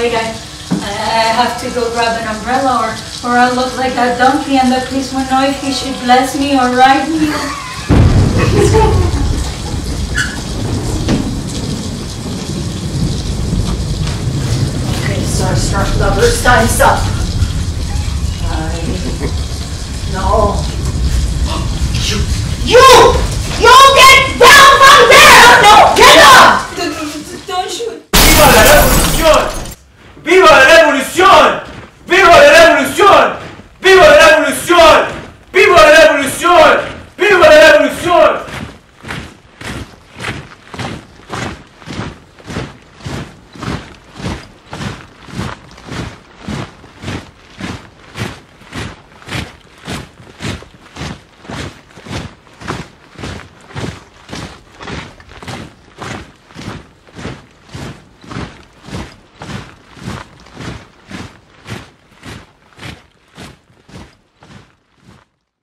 afraid I have to go grab an umbrella or I'll look like a donkey and the police will know if he should bless me or ride me. Okay, so I struck lovers times up. No. You!